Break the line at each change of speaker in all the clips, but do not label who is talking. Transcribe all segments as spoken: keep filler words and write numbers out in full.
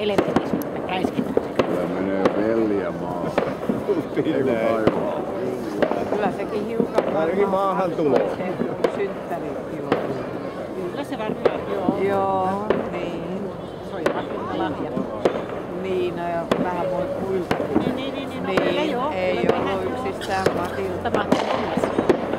elementistä, me räiskitään se.
Kyllä menee velliä maahan. Eikö taivaan?
Kyllä sekin hiukan
Ainakin maahan tulee.
Synttärit joo.
Kyllä se varmaan. Joo.
Joo, niin.
Se on Matilda lahja.
Niin, no ja vähän muilta.
Niin, niin, niin, niin. No, kyllä
Niin,
joo.
ei
Kyllä
ollut
vähän, joo.
yksistään Matilda.
Tämä on hommas.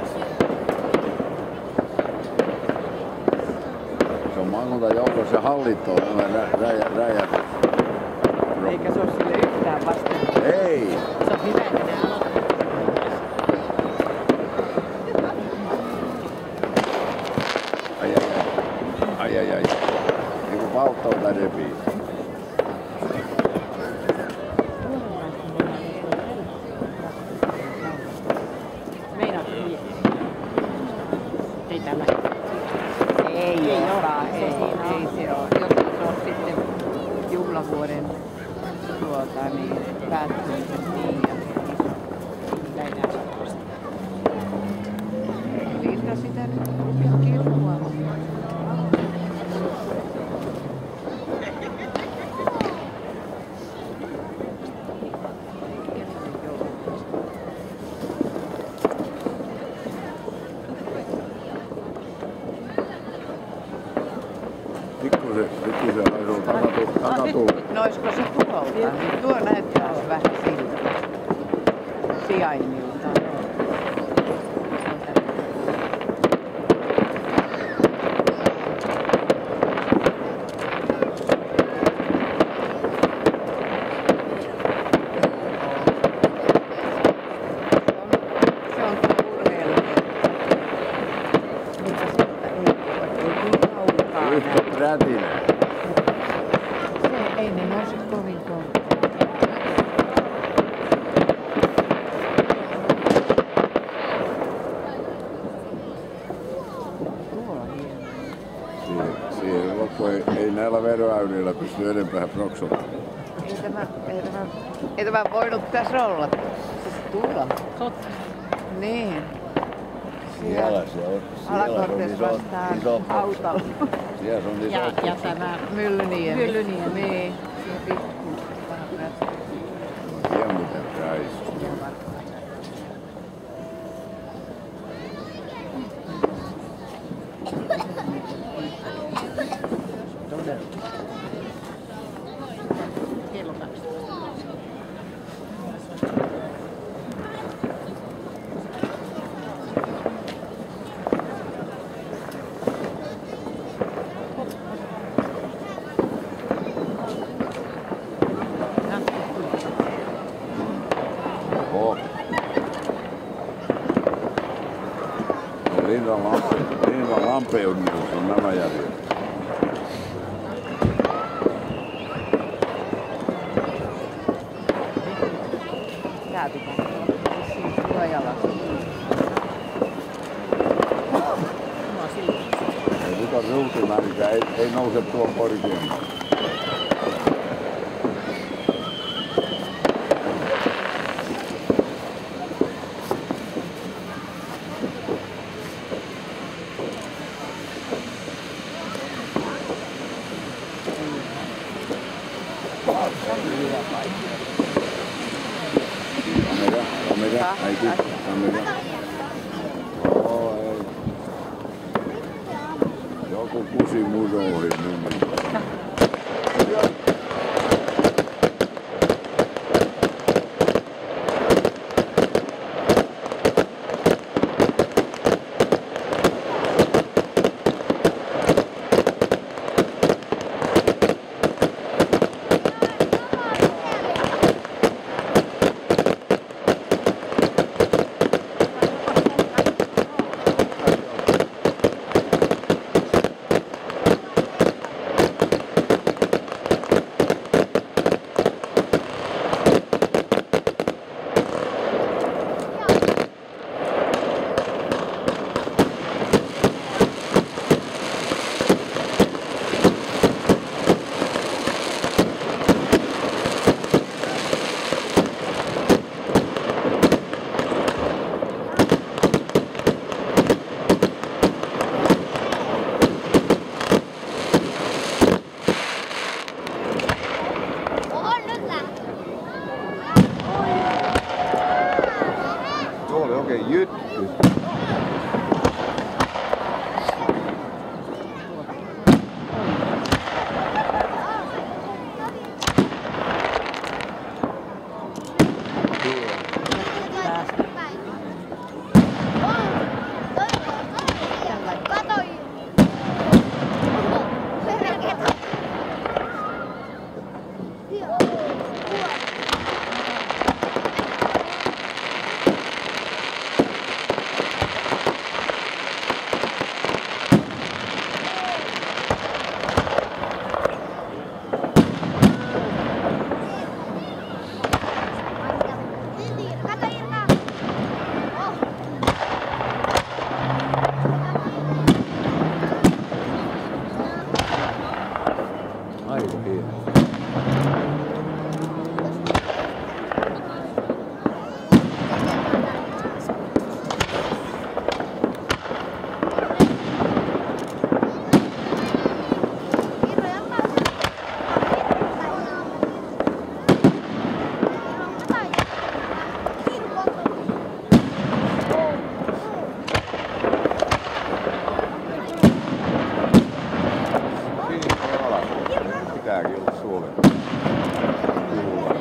Se on maakunta joukossa ja hallitto on rä, rä, räjähdys.
Eikä se ole sille yhtään vasten.
Ei!
Se on hyvä, että nämä aloittaa.
Ai ai ai. Ai ai ai. Niin kuin valtauta repii.
Meinaatko niin? Ei tällä.
Ei,
Ei
ei
oo.
ole.
Se
Ei,
siinä on.
ei se ole. Joku se on sitten juhlavuoden tuota, niin, päättymisen niin ja sitä ei enää saa. Linda sitä nyt kilpua.
Pikkusen, pikkusen aisuu takatu, takatuulle.
No olisiko se tuolta? Niin tuo näyttäisi vähän siltä. Sijainnilta. Se on tuo urheilukenttä. Mutta sieltä ei ei niin kaukaa
Yhtä
näy.
prätinä.
Se ei ne nouse kovin korkealle. Tuo on hieno.
Siihen, siihen loppu ei, ei näillä veroäylillä pysty enempää proksottamaan.
Ei tämä, ei tämä, ei tämä voinut tässä olla. Siis tuolla.
Totta.
Niin.
Siellä se on. Siellä on
Alakortes
iso,
vastaan
iso
autolla.
Siellä se on iso.
Ja, ja tämä
Myllyniemi.
Myllyniemi.
Niin. Siellä pikku. Vähän prätkä.
Tiedä miten räisky.
Ihan varmaan.
kello kaksitoista.
Oho. No Linnan lampe, Linnan lampeudessa on nämä järjet.
Tää pitää olla vissiin suojalassa.
Mua silloin.
Ei nyt on ruutimärkä, ei, ei nouse tuon korkeammalle. Kamera, kamera, äiti, kamera. Oo, ei. Joku kusi musoihin nyt. oikein jytky. Aivan hieno. Pitääkin olla Suomen kuulua.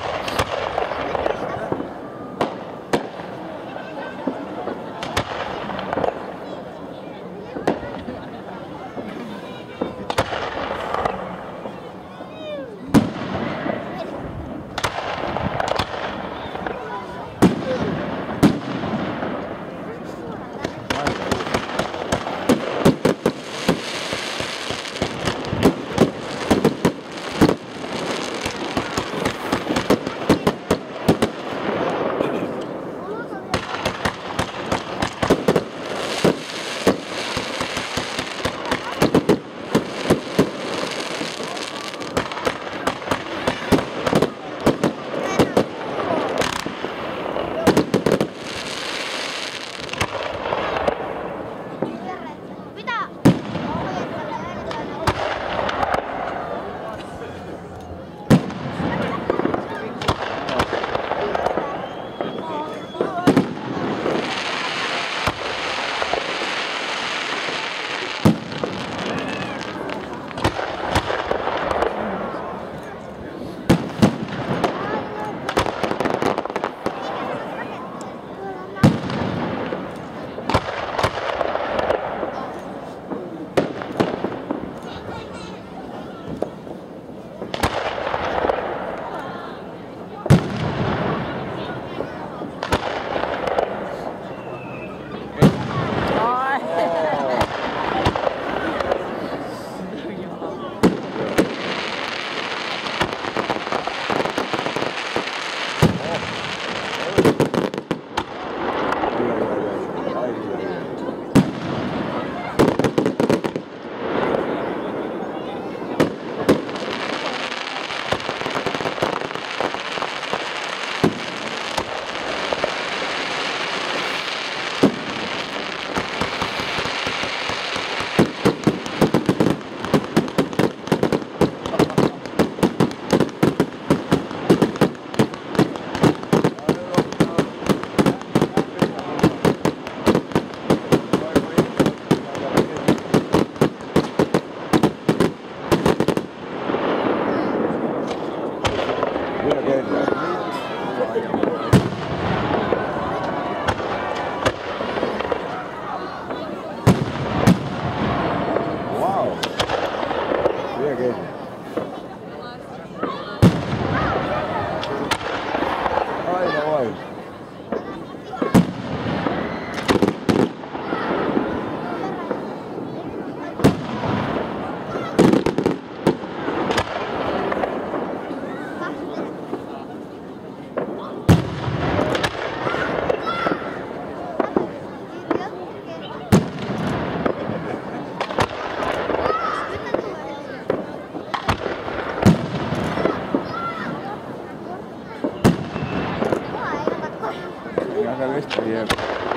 Vestäjien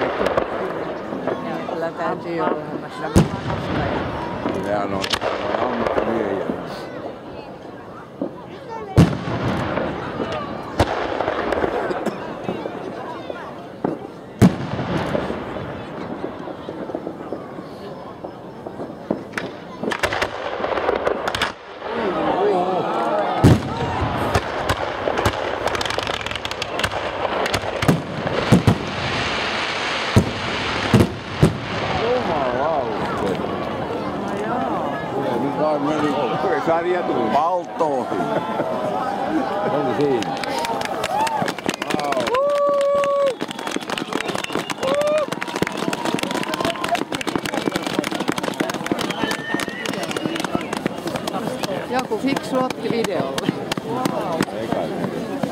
Ja kyllä täytyy olla.
nehän on, on ammattimiehiä. Vai meni
Sarja tuli.
valtoihin.
Oli siinä.
Joku fiksu otti videolle.
Ei kai.